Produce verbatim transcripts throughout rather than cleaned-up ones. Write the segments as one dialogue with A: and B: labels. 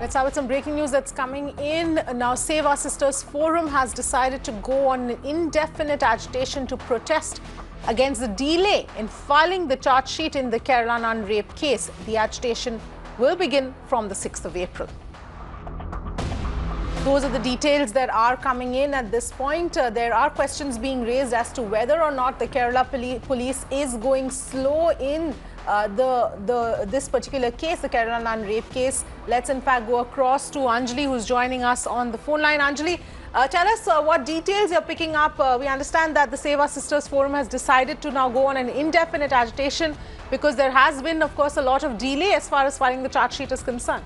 A: Let's start with some breaking news that's coming in. Now, Save Our Sisters Forum has decided to go on an indefinite agitation to protest against the delay in filing the charge sheet in the Kerala Nun Rape case. The agitation will begin from the sixth of April. Those are the details that are coming in at this point. Uh, there are questions being raised as to whether or not the Kerala poli police is going slow in uh, the, the this particular case, the Kerala Nun Rape case. Let's in fact go across to Anjali, who's joining us on the phone line. Anjali, uh, tell us uh, what details you're picking up. Uh, we understand that the Save Our Sisters Forum has decided to now go on an indefinite agitation because there has been, of course, a lot of delay as far as filing the charge sheet is concerned.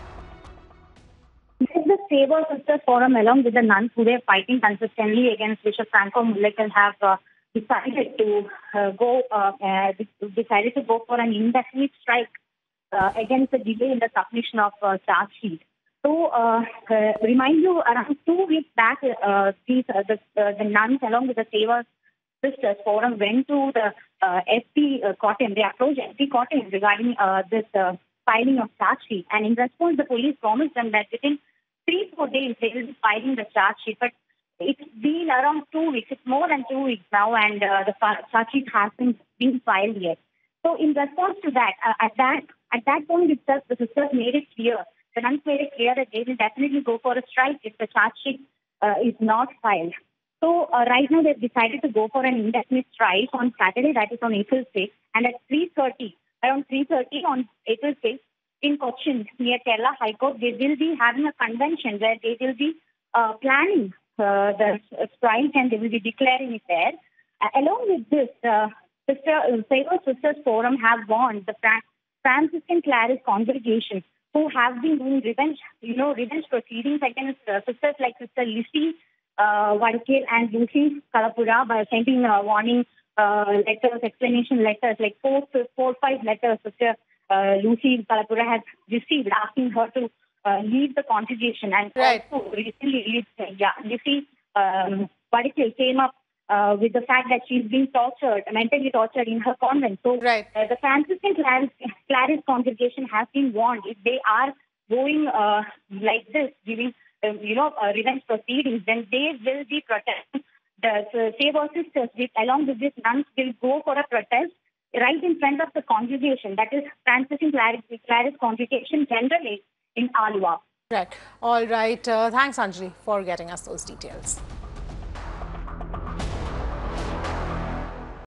B: The Save Our Sisters Forum, along with the nuns who were fighting consistently against Bishop Franco Mulligan, have uh, decided to uh, go uh, uh, decided to go for an indefinite strike uh, against the delay in the submission of uh, charge sheet. So, uh, uh, remind you, around two weeks back, uh, these uh, the, uh, the nuns, along with the Save Our Sisters Forum, went to the uh, S P uh, Cotton. They approached S P Cotton regarding uh, this uh, filing of charge sheet, and in response, the police promised them that within three, four days, they will be filing the charge sheet. But it's been around two weeks. It's more than two weeks now, and uh, the charge sheet hasn't been filed yet. So in response to that, uh, at that at that point itself, the sisters made it clear, the nuns made it clear that they will definitely go for a strike if the charge sheet uh, is not filed. So uh, right now, they've decided to go for an indefinite strike on Saturday, that is on April sixth, and at three thirty, around three thirty on April sixth, in Kochi, near Kerala High Court, they will be having a convention where they will be uh, planning uh, the strike and they will be declaring it there. Uh, along with this, uh, Sister uh, Save Our Sisters Forum have warned the Fran Franciscan Claris congregation who have been doing revenge, you know, revenge proceedings against uh, sisters like Sister Lucy uh, Vadikil and Lucy Kalapura by sending uh, warning uh, letters, explanation letters, like four, four, five letters. Sister Uh, Lucy Kalapura has received asking her to uh, leave the congregation, and
A: right.
B: also recently, yeah, Lucy um, Vadikil came up uh, with the fact that she's been tortured, mentally tortured in her convent. So
A: right.
B: uh, the Franciscan Claris, Claris congregation has been warned if they are going uh, like this, giving uh, you know uh, revenge proceedings, then they will be protesting. The uh, Save Our Sisters, with, along with these nuns, will go for a protest right in front of the congregation, that is Franciscan Claris, Claris congregation generally in Alua.
A: Right. All right. Uh, thanks, Anjali, for getting us those details.